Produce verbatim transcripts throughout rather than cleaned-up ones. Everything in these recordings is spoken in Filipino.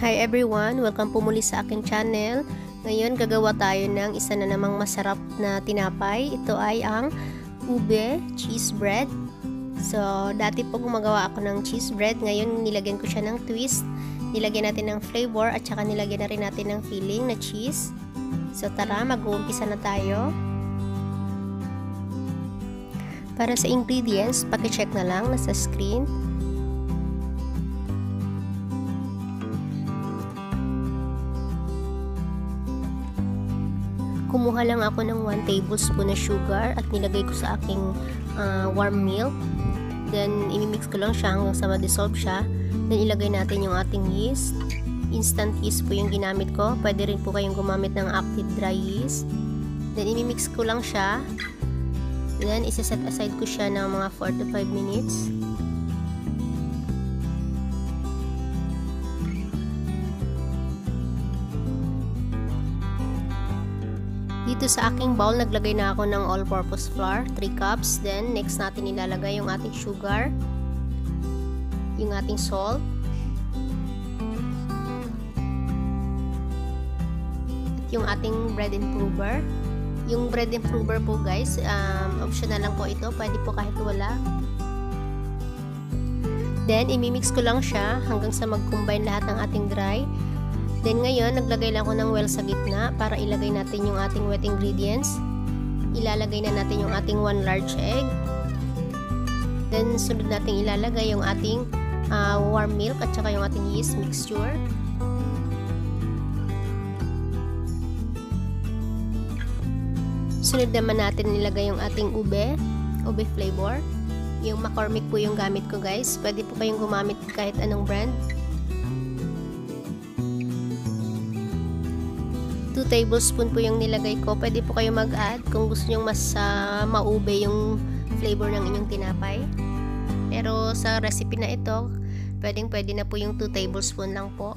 Hi everyone! Welcome po muli sa aking channel. Ngayon gagawa tayo ng isa na namang masarap na tinapay. Ito ay ang ube cheese bread. So dati po gumagawa ako ng cheese bread. Ngayon nilagyan ko siya ng twist. Nilagyan natin ng flavor at saka nilagyan na rin natin ng filling na cheese. So tara, mag-uumpisa na tayo. Para sa ingredients, paki-check na lang nasa screen. Kumuha lang ako ng one tablespoon na sugar at nilagay ko sa aking uh, warm milk. Then, imimix ko lang siya hanggang sa ma-dissolve siya. Then, ilagay natin yung ating yeast. Instant yeast po yung ginamit ko. Pwede rin po kayong gumamit ng active dry yeast. Then, imimix ko lang siya. Then, isa-set aside ko siya ng mga four to five minutes. Dito sa aking bowl, naglagay na ako ng all-purpose flour, three cups. Then, next natin ilalagay yung ating sugar, yung ating salt, at yung ating bread improver. Yung bread improver po guys, um, optional lang po ito. Pwede po kahit wala. Then, imimix ko lang siya hanggang sa mag-combine lahat ng ating dry. Then ngayon, naglagay lang ako ng well sa gitna para ilagay natin yung ating wet ingredients. Ilalagay na natin yung ating one large egg. Then sunod natin ilalagay yung ating uh, warm milk at saka yung ating yeast mixture. Sunod naman natin nilagay yung ating ube, ube flavor. Yung McCormick po yung gamit ko guys. Pwede po kayong gumamit kahit anong brand. two tablespoon po yung nilagay ko. Pwede po kayo mag-add kung gusto nyo mas uh, maube yung flavor ng inyong tinapay. Pero sa recipe na ito, pwedeng pwede na po yung two tablespoon lang po.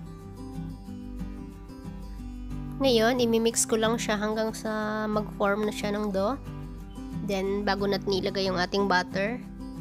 Ngayon, imimix ko lang siya hanggang sa mag-form na siya ng dough. Then, bago natin ilagay yung ating butter.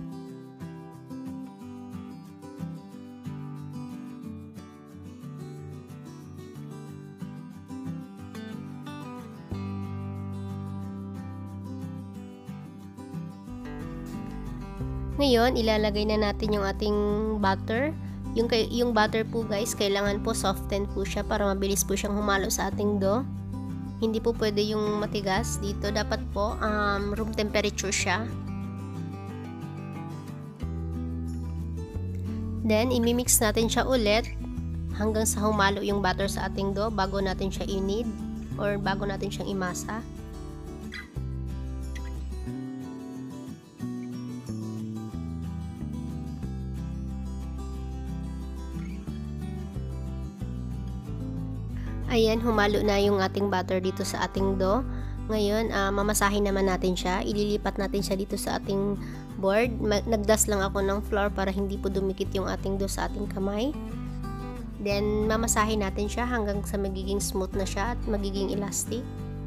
Ngayon, ilalagay na natin yung ating butter. Yung, yung butter po guys, kailangan po soften po siya para mabilis po siyang humalo sa ating dough. Hindi po pwede yung matigas dito. Dapat po um, room temperature siya. Then, imimix natin siya ulit hanggang sa humalo yung butter sa ating dough bago natin siya i-knead or bago natin siyang imasa. Ayan, humalo na yung ating butter dito sa ating dough. Ngayon, uh, mamasahin naman natin siya. Ililipat natin siya dito sa ating board. Nagdust lang ako ng flour para hindi po dumikit yung ating dough sa ating kamay. Then, mamasahin natin siya hanggang sa magiging smooth na siya at magiging elastic.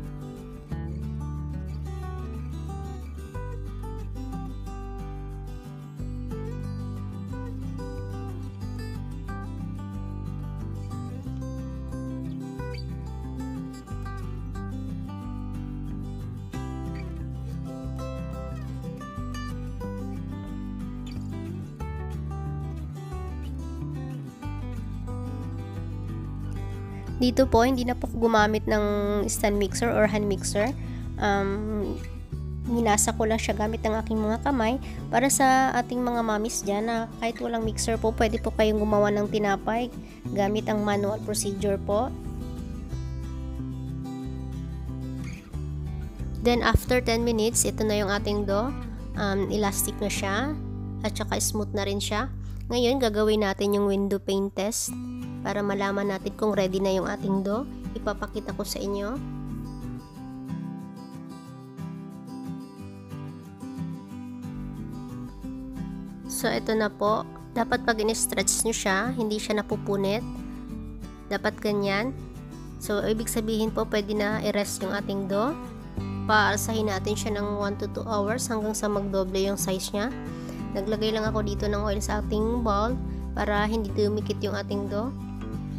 Dito po, hindi na po gumamit ng stand mixer or hand mixer. Um, minasa ko lang siya gamit ng aking mga kamay. Para sa ating mga mamis dyan na kahit walang mixer po, pwede po kayong gumawa ng tinapay gamit ang manual procedure po. Then after ten minutes, ito na yung ating dough. Um, elastic na siya at saka smooth na rin siya. Ngayon, gagawin natin yung window pane test para malaman natin kung ready na yung ating dough. Ipapakita ko sa inyo. So, ito na po. Dapat pag in-stretch nyo siya, hindi siya napupunit. Dapat ganyan. So, ibig sabihin po, pwede na i-rest yung ating dough. Paalsahin natin siya ng one to two hours hanggang sa magdoble yung size niya. Naglagay lang ako dito ng oil sa ating bowl para hindi dumikit yung ating dough.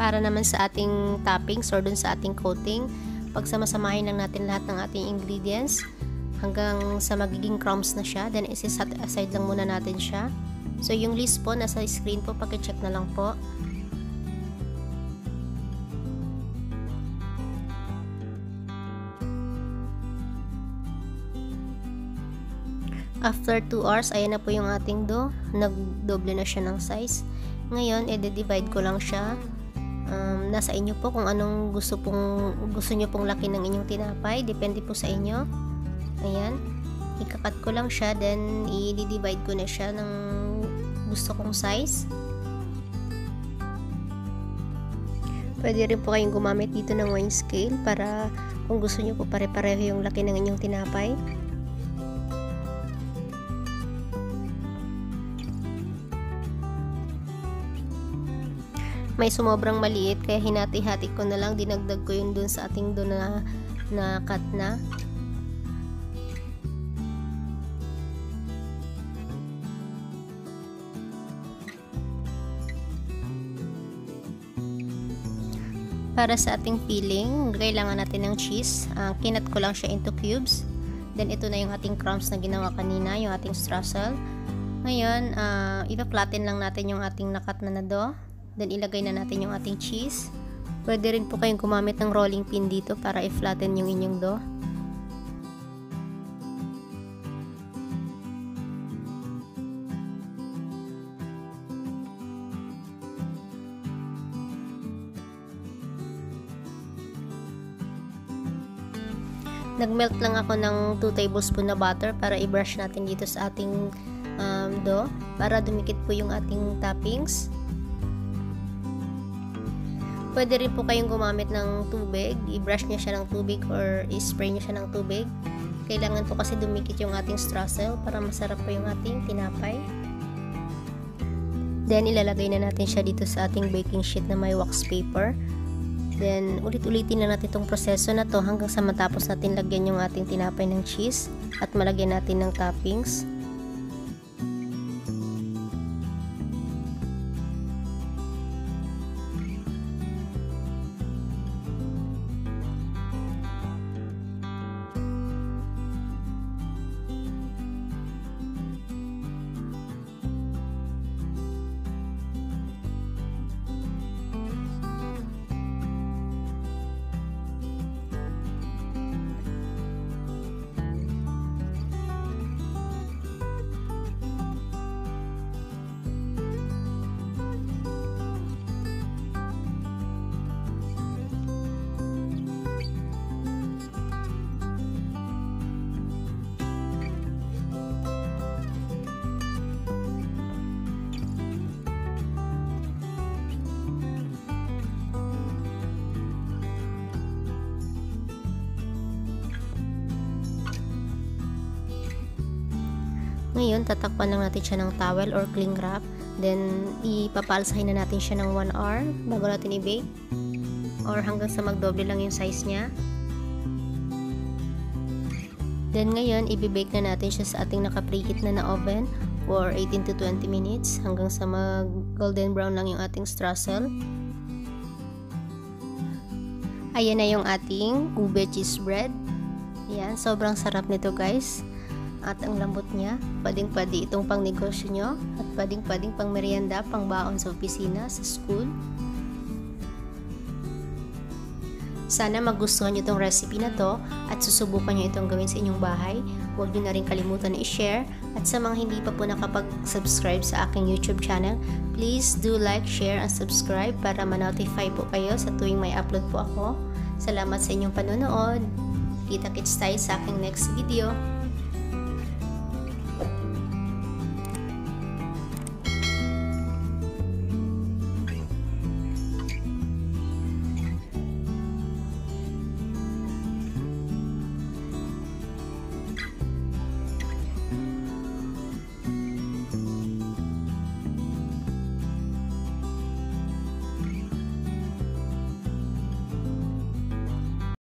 Para naman sa ating toppings or dun sa ating coating, pagsamasamahin lang natin lahat ng ating ingredients hanggang sa magiging crumbs na siya. Then isi-set aside lang muna natin siya. So yung list po nasa screen po, paki-check na lang po. After two hours, ayan na po yung ating dough. Nagdoble na siya ng size. Ngayon, i-divide ko lang siya. Um, nasa inyo po kung anong gusto pong gusto nyo pong laki ng inyong tinapay. Depende po sa inyo. Ayan. Ikakat ko lang siya. Then, i-divide ko na siya ng gusto kong size. Pwede rin po kayong gumamit dito ng weighing scale para kung gusto nyo po pare-pareho yung laki ng inyong tinapay. May sumobrang maliit kaya hinati-hati ko na lang, dinagdag ko yun dun sa ating doon na, na cut na. Para sa ating filling, kailangan natin ng cheese. Uh, kinat ko lang siya into cubes. Then ito na yung ating crumbs na ginawa kanina, yung ating streusel. Ngayon, uh, ipa-flatten lang natin yung ating nakat na na dough. Then ilagay na natin yung ating cheese. Pwede rin po kayong gumamit ng rolling pin dito para i-flatten yung inyong dough. Nagmelt lang ako ng two tablespoon na butter para i-brush natin dito sa ating um, dough para dumikit po yung ating toppings. Pwede rin po kayong gumamit ng tubig, i-brush niya siya ng tubig or i-spray niya siya ng tubig. Kailangan po kasi dumikit yung ating streusel para masarap po yung ating tinapay. Then ilalagay na natin siya dito sa ating baking sheet na may wax paper. Then ulit-ulitin na natin itong proseso na to hanggang sa matapos natin lagyan yung ating tinapay ng cheese at malagyan natin ng toppings. Ngayon, tatakpan lang natin siya ng towel or cling wrap. Then, ipapalsahin na natin siya ng one hour bago natin i-bake. Or hanggang sa magdoble lang yung size niya. Then, ngayon, i-bake na natin siya sa ating naka-preheat na na oven for eighteen to twenty minutes hanggang sa mag-golden brown lang yung ating streusel. Ayan na yung ating ube cheese bread. Ayan, sobrang sarap nito guys. At ang lambot niya, pwedeng-pwede itong pang negosyo nyo at pwedeng-pwedeng pang merienda, pang baon sa opisina, sa school. Sana magustuhan nyo itong recipe na to at susubukan nyo itong gawin sa inyong bahay. Huwag nyo na rin kalimutan na i-share. At sa mga hindi pa po nakapag-subscribe sa aking YouTube channel, please do like, share, and subscribe para ma-notify po kayo sa tuwing may upload po ako. Salamat sa inyong panonood. Kita-kits tayo sa aking next video.